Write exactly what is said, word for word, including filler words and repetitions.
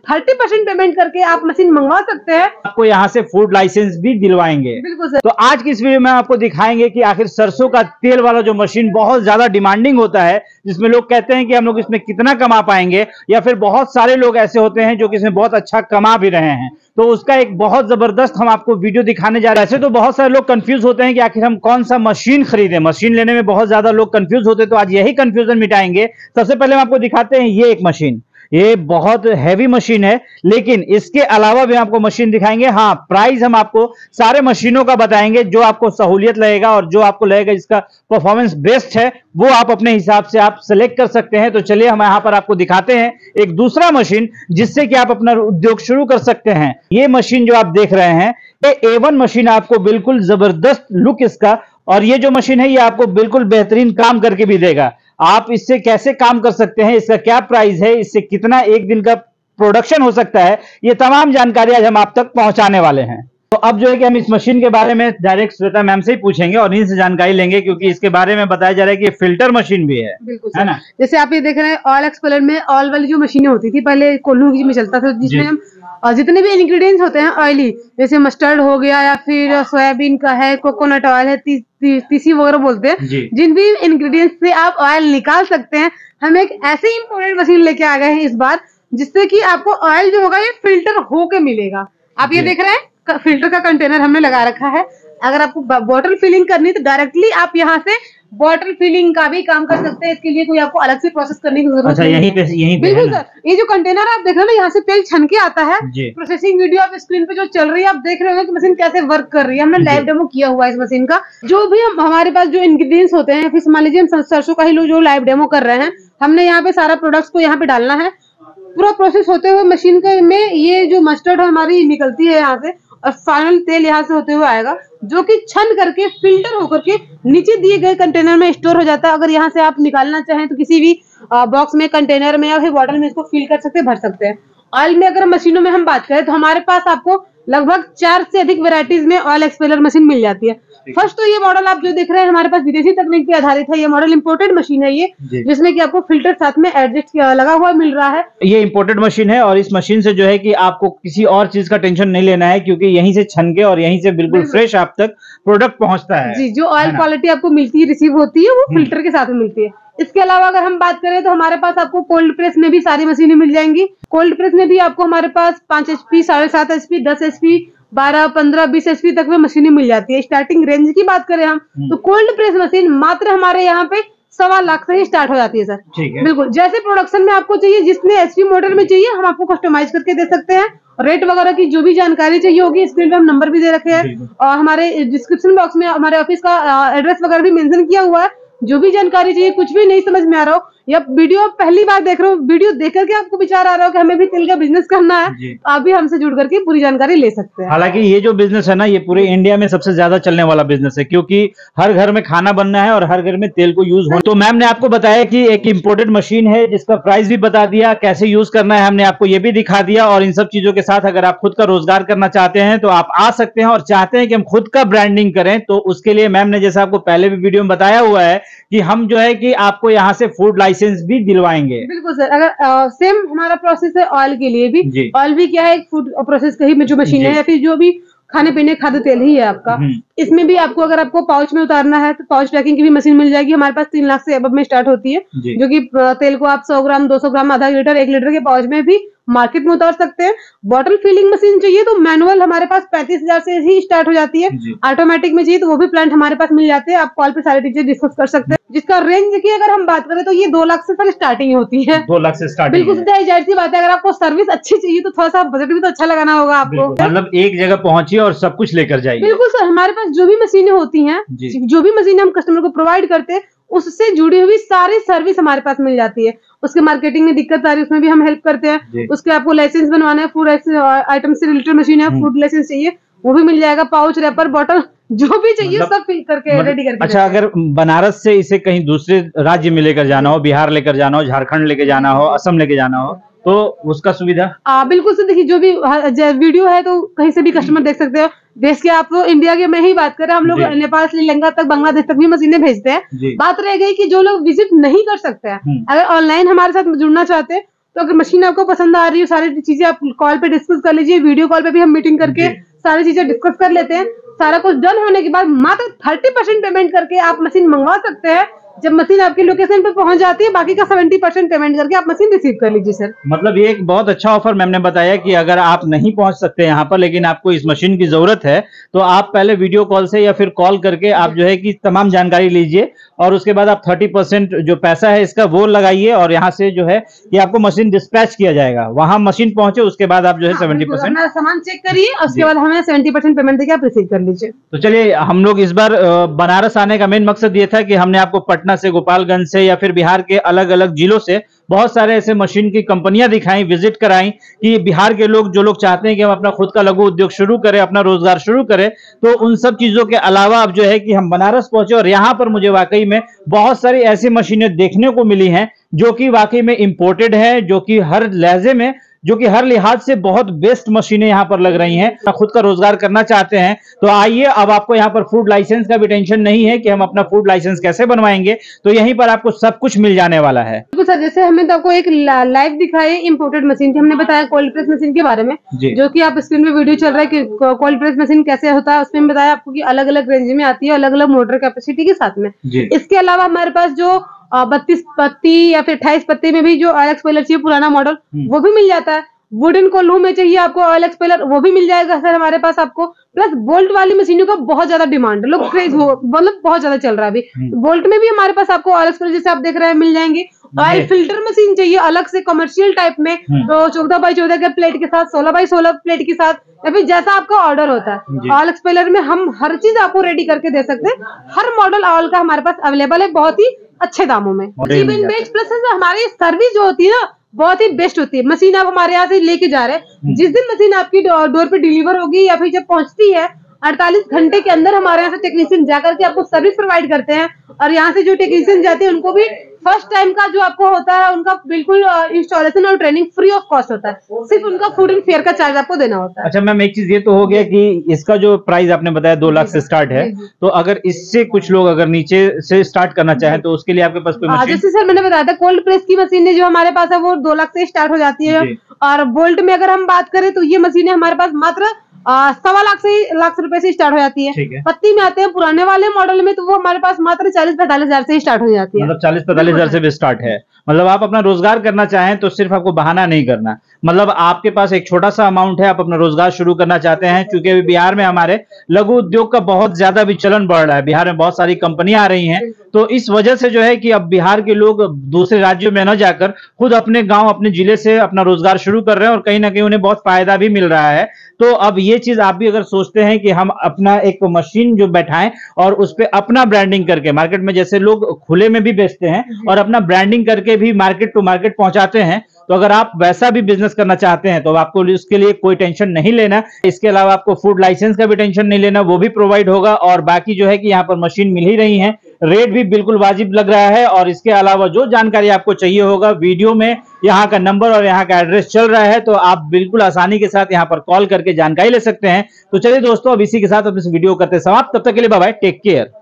Thirty percent payment करके आप machine मंगवा सकते हैं। आपको यहाँ से फूड लाइसेंस भी दिलवाएंगे। बिल्कुल सर। तो आज की इस वीडियो में आपको दिखाएंगे कि आखिर सरसों का तेल वाला जो मशीन बहुत ज्यादा डिमांडिंग होता है, जिसमें लोग कहते हैं कि हम लोग इसमें कितना कमा पाएंगे, या फिर बहुत सारे लोग ऐसे होते हैं जो कि इसमें बहुत अच्छा कमा भी रहे हैं, तो उसका एक बहुत जबरदस्त हम आपको वीडियो दिखाने जा रहे हैं। ऐसे तो बहुत सारे लोग कंफ्यूज होते हैं कि आखिर हम कौन सा मशीन खरीदें। मशीन लेने में बहुत ज्यादा लोग कंफ्यूज होते हैं, तो आज यही कंफ्यूजन मिटाएंगे। सबसे पहले हम आपको दिखाते हैं ये एक मशीन। ये बहुत हैवी मशीन है, लेकिन इसके अलावा भी आपको मशीन दिखाएंगे। हाँ, प्राइस हम आपको सारे मशीनों का बताएंगे, जो आपको सहूलियत लगेगा और जो आपको लगेगा जिसका परफॉर्मेंस बेस्ट है, वो आप अपने हिसाब से आप सेलेक्ट कर सकते हैं। तो चलिए हम यहां पर आपको दिखाते हैं एक दूसरा मशीन, जिससे कि आप अपना उद्योग शुरू कर सकते हैं। ये मशीन जो आप देख रहे हैं, ये ए वन मशीन, आपको बिल्कुल जबरदस्त लुक इसका, और ये जो मशीन है ये आपको बिल्कुल बेहतरीन काम करके भी देगा। आप इससे कैसे काम कर सकते हैं, इसका क्या प्राइस है, इससे कितना एक दिन का प्रोडक्शन हो सकता है, ये तमाम जानकारी आज हम आप तक पहुंचाने वाले हैं। तो अब जो है कि हम इस मशीन के बारे में डायरेक्ट श्वेता मैम से ही पूछेंगे और इनसे जानकारी लेंगे, क्योंकि इसके बारे में बताया जा रहा है कि ये फिल्टर मशीन भी है। बिल्कुल है ना। जैसे आप ये देख रहे हैं, ऑयल एक्सपेलर में ऑयल वाली जो मशीनें होती थी पहले, कोल्हू में चलता था, जिसमें हम और जितने भी इंग्रेडिएंट्स होते हैं ऑयली, जैसे मस्टर्ड हो गया या फिर सोयाबीन का है, कोकोनट ऑयल है, ती, ती, तीसी वगैरह बोलते हैं, जिन भी इंग्रेडिएंट्स से आप ऑयल निकाल सकते हैं, हम एक ऐसी इंपोर्टेड मशीन लेके आ गए हैं इस बार, जिससे कि आपको ऑयल जो होगा ये फिल्टर होके मिलेगा। आप ये देख रहे हैं फिल्टर का कंटेनर हमने लगा रखा है। अगर आपको बॉटल फिलिंग करनी है तो डायरेक्टली आप यहाँ से बॉटल फिलिंग का भी काम कर सकते हैं। इसके लिए कोई आपको अलग से प्रोसेस करने की जरूरत नहीं है। यहीं पे यहीं पे बिल्कुल सर। ये जो कंटेनर आप देख रहे हैं ना, यहाँ से तेल छन के आता है। प्रोसेसिंग वीडियो आप स्क्रीन पे जो चल रही है, आप देख रहे होंगे कि मशीन कैसे वर्क कर रही है। हमने लाइव डेमो किया हुआ है इस मशीन का। जो भी हम हमारे पास जो इंग्रेडिएंट्स होते हैं, फिर मान लीजिए हम सरसों का ही लोग जो लाइव डेमो कर रहे हैं, हमने यहाँ पे सारा प्रोडक्ट्स को यहाँ पे डालना है। पूरा प्रोसेस होते हुए मशीन के में ये जो मस्टर्ड हमारी निकलती है यहाँ से, और फाइनल तेल यहाँ से होते हुए आएगा, जो कि छन करके फिल्टर होकर के नीचे दिए गए कंटेनर में स्टोर हो जाता है। अगर यहाँ से आप निकालना चाहें तो किसी भी बॉक्स में, कंटेनर में या फिर बॉटल में इसको फिल कर सकते हैं, भर सकते हैं। ऑयल में अगर मशीनों में हम बात करें तो हमारे पास आपको लगभग चार से अधिक वेराइटीज में ऑयल एक्सपेलर मशीन मिल जाती है। फर्स्ट तो ये मॉडल आप जो देख रहे हैं हमारे पास विदेशी तकनीक पे आधारित है। ये मॉडल इंपोर्टेड मशीन है ये, जिसमें कि आपको फिल्टर साथ में एडजस्ट लगा हुआ मिल रहा है। ये इंपोर्टेड मशीन है, और इस मशीन से जो है कि आपको किसी और चीज का टेंशन नहीं लेना है, क्योंकि यहीं से छन के और यहीं से बिल्कुल फ्रेश आप तक प्रोडक्ट पहुंचता है। जी, जो ऑयल क्वालिटी आपको मिलती है, रिसीव होती है, वो फिल्टर के साथ में मिलती है। इसके अलावा अगर हम बात करें तो हमारे पास आपको कोल्ड प्रेस में भी सारी मशीनें मिल जाएंगी। कोल्ड प्रेस में भी आपको हमारे पास पांच एचपी, साढ़े सात एचपी, दस एचपी, बारह, पंद्रह, बीस एचपी तक में मशीनें मिल जाती है। स्टार्टिंग रेंज की बात करें हम तो कोल्ड प्रेस मशीन मात्र हमारे यहाँ पे सवा लाख से ही स्टार्ट हो जाती है सर। ठीक है। बिल्कुल, जैसे प्रोडक्शन में आपको चाहिए, जितने एचपी मॉडल में चाहिए, हम आपको कस्टमाइज करके दे सकते हैं। रेट वगैरह की जो भी जानकारी चाहिए होगी, स्क्रीन पे हम नंबर भी दे रखे हैं, और हमारे डिस्क्रिप्शन बॉक्स में हमारे ऑफिस का एड्रेस वगैरह भी मेंशन किया हुआ है। जो भी जानकारी चाहिए, कुछ भी नहीं समझ में आ रहा हो या वीडियो पहली बार देख रहे हो, वीडियो देख करके आपको विचार आ रहा हो कि हमें भी तेल का बिजनेस करना है, तो आप भी हमसे जुड़ करके पूरी जानकारी ले सकते हैं। हालांकि ये जो बिजनेस है ना, ये पूरे इंडिया में सबसे ज्यादा चलने वाला बिजनेस है, क्योंकि हर घर में खाना बनना है और हर घर में तेल को यूज हो। तो मैम ने आपको बताया कि एक इम्पोर्टेड मशीन है, जिसका प्राइस भी बता दिया, कैसे यूज करना है हमने आपको ये भी दिखा दिया। और इन सब चीजों के साथ अगर आप खुद का रोजगार करना चाहते हैं तो आप आ सकते हैं, और चाहते हैं कि हम खुद का ब्रांडिंग करें, तो उसके लिए मैम ने जैसा आपको पहले भी वीडियो में बताया हुआ है कि हम जो है कि आपको यहाँ से फूड लाइसेंस भी दिलवाएंगे। बिल्कुल सर। अगर सेम हमारा प्रोसेस है ऑयल के लिए भी। ऑयल भी क्या है, एक फूड प्रोसेस का ही जो मशीन है, या फिर जो भी खाने पीने खाद्य तेल ही है आपका। इसमें भी आपको अगर आपको पाउच में उतारना है तो पाउच पैकिंग की भी मशीन मिल जाएगी। हमारे पास तीन लाख से अब में स्टार्ट होती है, जो कि तेल को आप सौ ग्राम, दो सौ ग्राम, आधा लीटर, एक लीटर के पाउच में भी मार्केट में उतार सकते हैं। बॉटल फिलिंग मशीन चाहिए तो मैनुअल हमारे पास पैंतीस हजार से ही स्टार्ट हो जाती है। ऑटोमेटिक में चाहिए तो वो भी प्लांट हमारे पास मिल जाते हैं। आप कॉल पे सारी चीजें डिस्कस कर सकते हैं। जिसका रेंज की अगर हम बात करें तो ये दो लाख से सर स्टार्टिंग होती है। दो लाख से स्टार्टिंग। बिल्कुल जाहिर सी बात है, अगर आपको सर्विस अच्छी चाहिए तो थोड़ा सा बजट भी तो अच्छा लगाना होगा आपको। मतलब एक जगह पहुंचिए और सब कुछ लेकर जाइए। बिल्कुल सर। हमारे पास जो भी मशीनें होती हैं, जो भी मशीनें हम कस्टमर को प्रोवाइड करते हैं, उससे जुड़ी हुई सारी सर्विस हमारे पास मिल जाती है। उसके मार्केटिंग में दिक्कत आ रही है, उसमें भी हम हेल्प करते हैं। उसके आपको लाइसेंस बनवाना है, फूड आइटम से रिलेटेड मशीन है, फूड लाइसेंस चाहिए, वो भी मिल जाएगा। पाउच, रैपर, बॉटल, जो भी चाहिए मतलब, सब फिल करके रेडी करके। अच्छा, अगर बनारस से इसे कहीं दूसरे राज्य में लेकर जाना हो, बिहार लेकर जाना हो, झारखंड लेके जाना हो, असम लेके जाना हो, तो उसका सुविधा? आ, बिल्कुल सर। देखिए, जो भी वीडियो है तो कहीं से भी कस्टमर देख सकते हो। देश के आप इंडिया के में ही बात करें, हम लोग नेपाल, श्रीलंका तक, बांग्लादेश तक भी मशीनें भेजते हैं। बात रह गई कि जो लोग विजिट नहीं कर सकते हैं, अगर ऑनलाइन हमारे साथ जुड़ना चाहते हैं तो अगर मशीन आपको पसंद आ रही है, सारी चीजें आप कॉल पे डिस्कस कर लीजिए, वीडियो कॉल पे भी हम मीटिंग करके सारी चीजें डिस्कस कर लेते हैं। सारा कुछ डन होने के बाद मात्र थर्टी परसेंट पेमेंट करके आप मशीन मंगवा सकते हैं। जब मशीन आपकी लोकेशन पे पहुंच जाती है, बाकी का सेवेंटी परसेंट पेमेंट करके आप मशीन रिसीव कर लीजिए सर। मतलब ये एक बहुत अच्छा ऑफर मैम ने बताया कि अगर आप नहीं पहुंच सकते यहाँ पर, लेकिन आपको इस मशीन की जरूरत है, तो आप पहले वीडियो कॉल से या फिर कॉल करके आप जो है कि तमाम जानकारी लीजिए और उसके बाद आप थर्टी परसेंट जो पैसा है इसका वो लगाइए और यहाँ से जो है कि आपको मशीन डिस्पैच किया जाएगा। वहां मशीन पहुंचे उसके बाद आप जो है सेवेंटी परसेंट सामान चेक करिए, उसके बाद हमें सेवेंटी परसेंट पेमेंट देके आप रिसीव कर लीजिए। तो चलिए, हम लोग इस बार बनारस आने का मेन मकसद ये था कि हमने आपको पटना से, गोपालगंज से या फिर बिहार के अलग अलग जिलों से बहुत सारे ऐसे मशीन की कंपनियां दिखाई, विजिट कराई कि बिहार के लोग जो लोग चाहते हैं कि हम अपना खुद का लघु उद्योग शुरू करें, अपना रोजगार शुरू करें, तो उन सब चीजों के अलावा अब जो है कि हम बनारस पहुंचे और यहां पर मुझे वाकई में बहुत सारी ऐसी मशीनें देखने को मिली हैं जो कि वाकई में इंपोर्टेड है, जो कि हर लहजे में, जो कि हर लिहाज से बहुत बेस्ट मशीनें यहां पर लग रही हैं। खुद का रोजगार करना चाहते हैं तो आइए, अब आपको यहां पर फूड लाइसेंस का भी टेंशन नहीं है कि हम अपना फूड लाइसेंस कैसे बनवाएंगे, तो यहीं पर आपको सब कुछ मिल जाने वाला है। तो सर, जैसे हमने तो आपको एक लाइव दिखाई इंपोर्टेड मशीन की, हमने बताया कोल्ड प्रेस मशीन के बारे में, जो कि आप स्क्रीन पे वीडियो चल रहा है कि कोल्ड प्रेस मशीन कैसे होता है, उसमें बताया आपको कि अलग अलग रेंज में आती है, अलग अलग मोटर कैपेसिटी के साथ में। इसके अलावा हमारे पास जो बत्तीस पत्ती या फिर अट्ठाईस पत्ती में भी जो ऑयल एक्सपेलर चाहिए पुराना मॉडल, वो भी मिल जाता है। वुडन कोल्हू में चाहिए आपको ऑयल एक्सपेलर, वो भी मिल जाएगा सर हमारे पास आपको। प्लस बोल्ट वाली मशीनों का बहुत ज्यादा डिमांड है, लोग क्रेज हो मतलब बहुत ज्यादा चल रहा है अभी। बोल्ट में भी हमारे पास आपको ऑयल एक्सपेलर जैसे आप देख रहे हैं मिल जाएंगे। ऑयल फिल्टर मशीन चाहिए अलग से कमर्शियल टाइप में, तो चौदह बाई चौदह के प्लेट के साथ, सोलह बाई सोलह प्लेट के साथ, या फिर जैसा आपका ऑर्डर होता है। ऑयल एक्सपेलर में हम हर चीज आपको रेडी करके दे सकते हैं। हर मॉडल ऑयल का हमारे पास अवेलेबल है बहुत ही अच्छे दामों में। बेच प्लस हमारी सर्विस जो होती है ना बहुत ही बेस्ट होती है। मशीन आप हमारे यहाँ से लेके जा रहे हैं, जिस दिन मशीन आपकी डोर पे डिलीवर होगी या फिर जब पहुंचती है, अड़तालीस घंटे के अंदर हमारे यहाँ से टेक्नीशियन जाकर के आपको सर्विस प्रोवाइड करते हैं। और यहाँ से जो टेक्नीशियन जाते हैं उनको भी फर्स्ट टाइम का जो आपको होता है उनका बिल्कुल इंस्टॉलेशन और ट्रेनिंग फ्री ऑफ कॉस्ट होता है, सिर्फ उनका फूड एंड फेयर का चार्ज आपको देना होता है। अच्छा मैम, एक चीज ये तो हो गया कि इसका जो प्राइस आपने बताया दो लाख से स्टार्ट है, तो अगर इससे कुछ लोग अगर नीचे से स्टार्ट करना चाहे तो उसके लिए आपके पास कोई मशीन? जैसे सर मैंने बताया था कोल्ड प्रेस की मशीनें जो हमारे पास है वो दो लाख से स्टार्ट हो जाती है। और बोल्ट में अगर हम बात करें तो ये मशीनें हमारे पास मात्र सवा लाख से लाख रुपए से स्टार्ट हो जाती है। है। पत्ती में आते हैं पुराने वाले मॉडल में, तो वो हमारे पास मात्र चालीस पैंतालीस हजार से स्टार्ट हो जाती है। मतलब चालीस पैंतालीस हजार से भी स्टार्ट है। मतलब आप अपना रोजगार करना चाहें तो सिर्फ आपको बहाना नहीं करना, मतलब आपके पास एक छोटा सा अमाउंट है, आप अपना रोजगार शुरू करना चाहते हैं। क्योंकि अभी बिहार में हमारे लघु उद्योग का बहुत ज्यादा भी चलन बढ़ रहा है, बिहार में बहुत सारी कंपनियां आ रही हैं, तो इस वजह से जो है कि अब बिहार के लोग दूसरे राज्यों में न जाकर खुद अपने गांव, अपने जिले से अपना रोजगार शुरू कर रहे हैं और कहीं ना कहीं उन्हें बहुत फायदा भी मिल रहा है। तो अब ये चीज आप भी अगर सोचते हैं कि हम अपना एक मशीन जो बैठाएं और उस पर अपना ब्रांडिंग करके, मार्केट में जैसे लोग खुले में भी बेचते हैं और अपना ब्रांडिंग करके भी मार्केट टू मार्केट पहुंचाते हैं, तो अगर आप वैसा भी बिजनेस करना चाहते हैं तो आपको उसके लिए कोई टेंशन नहीं लेना। इसके अलावा आपको फूड लाइसेंस का भी टेंशन नहीं लेना, वो भी प्रोवाइड होगा। और बाकी जो है कि यहाँ पर मशीन मिल ही रही है, रेट भी बिल्कुल वाजिब लग रहा है। और इसके अलावा जो जानकारी आपको चाहिए होगा, वीडियो में यहाँ का नंबर और यहाँ का एड्रेस चल रहा है, तो आप बिल्कुल आसानी के साथ यहाँ पर कॉल करके जानकारी ले सकते हैं। तो चलिए दोस्तों, अब इसी के साथ अब इस वीडियो करते समाप्त। तब तक के लिए बाय बाय, टेक केयर।